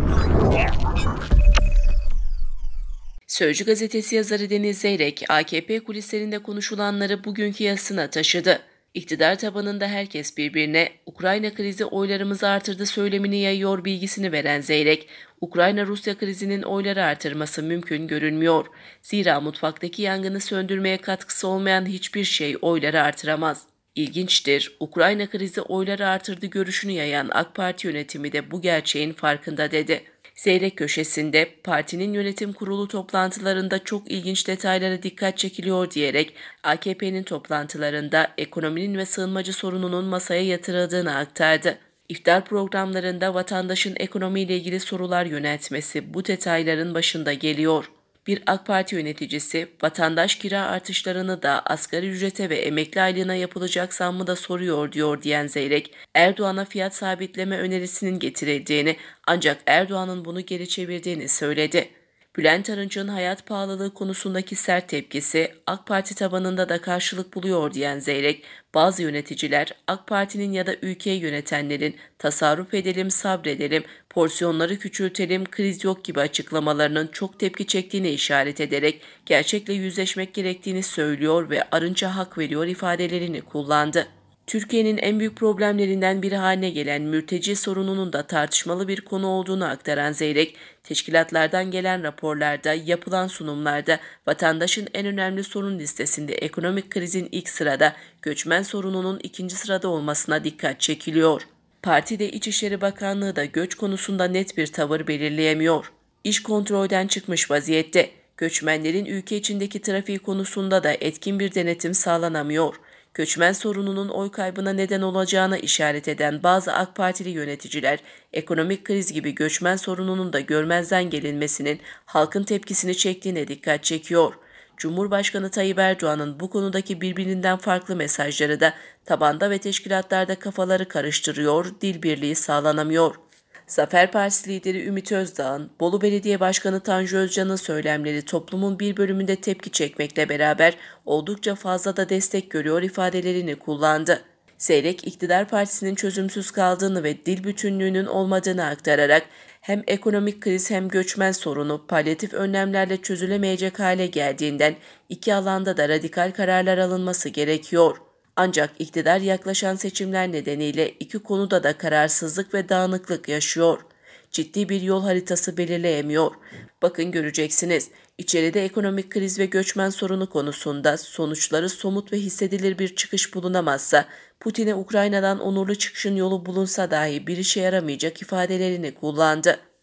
Sözcü gazetesi yazarı Deniz Zeyrek, AKP kulislerinde konuşulanları bugünkü yazısına taşıdı. İktidar tabanında herkes birbirine Ukrayna krizi oylarımızı artırdı söylemini yayıyor bilgisini veren Zeyrek, Ukrayna-Rusya krizinin oyları artırması mümkün görünmüyor. Zira mutfaktaki yangını söndürmeye katkısı olmayan hiçbir şey oyları artıramaz. İlginçtir, Ukrayna krizi oyları artırdı görüşünü yayan AK Parti yönetimi de bu gerçeğin farkında dedi. Zeyrek köşesinde partinin yönetim kurulu toplantılarında çok ilginç detaylara dikkat çekiliyor diyerek AKP'nin toplantılarında ekonominin ve sığınmacı sorununun masaya yatırıldığını aktardı. İftar programlarında vatandaşın ekonomiyle ilgili sorular yöneltmesi bu detayların başında geliyor. Bir AK Parti yöneticisi vatandaş kira artışlarını da asgari ücrete ve emekli aylığına yapılacak zammı da soruyor diyor diyen Zeyrek, Erdoğan'a fiyat sabitleme önerisinin getirildiğini ancak Erdoğan'ın bunu geri çevirdiğini söyledi. Bülent Arınç'ın hayat pahalılığı konusundaki sert tepkisi AK Parti tabanında da karşılık buluyor diyen Zeyrek, bazı yöneticiler AK Parti'nin ya da ülkeyi yönetenlerin tasarruf edelim, sabredelim, porsiyonları küçültelim, kriz yok gibi açıklamalarının çok tepki çektiğini işaret ederek gerçekle yüzleşmek gerektiğini söylüyor ve Arınç'a hak veriyor ifadelerini kullandı. Türkiye'nin en büyük problemlerinden biri haline gelen mülteci sorununun da tartışmalı bir konu olduğunu aktaran Zeyrek, teşkilatlardan gelen raporlarda, yapılan sunumlarda vatandaşın en önemli sorun listesinde ekonomik krizin ilk sırada, göçmen sorununun ikinci sırada olmasına dikkat çekiliyor. Parti de İçişleri Bakanlığı da göç konusunda net bir tavır belirleyemiyor. İş kontrolden çıkmış vaziyette. Göçmenlerin ülke içindeki trafiği konusunda da etkin bir denetim sağlanamıyor. Göçmen sorununun oy kaybına neden olacağına işaret eden bazı AK Partili yöneticiler, ekonomik kriz gibi göçmen sorununun da görmezden gelinmesinin halkın tepkisini çektiğine dikkat çekiyor. Cumhurbaşkanı Tayyip Erdoğan'ın bu konudaki birbirinden farklı mesajları da tabanda ve teşkilatlarda kafaları karıştırıyor, dil birliği sağlanamıyor. Zafer Partisi lideri Ümit Özdağ'ın, Bolu Belediye Başkanı Tanju Özcan'ın söylemleri toplumun bir bölümünde tepki çekmekle beraber oldukça fazla da destek görüyor ifadelerini kullandı. Zeyrek, iktidar partisinin çözümsüz kaldığını ve dil bütünlüğünün olmadığını aktararak hem ekonomik kriz hem göçmen sorunu palyatif önlemlerle çözülemeyecek hale geldiğinden iki alanda da radikal kararlar alınması gerekiyor. Ancak iktidar yaklaşan seçimler nedeniyle iki konuda da kararsızlık ve dağınıklık yaşıyor. Ciddi bir yol haritası belirleyemiyor. Bakın göreceksiniz, içeride ekonomik kriz ve göçmen sorunu konusunda sonuçları somut ve hissedilir bir çıkış bulunamazsa, Putin'e Ukrayna'dan onurlu çıkışın yolu bulunsa dahi bir işe yaramayacak ifadelerini kullandı.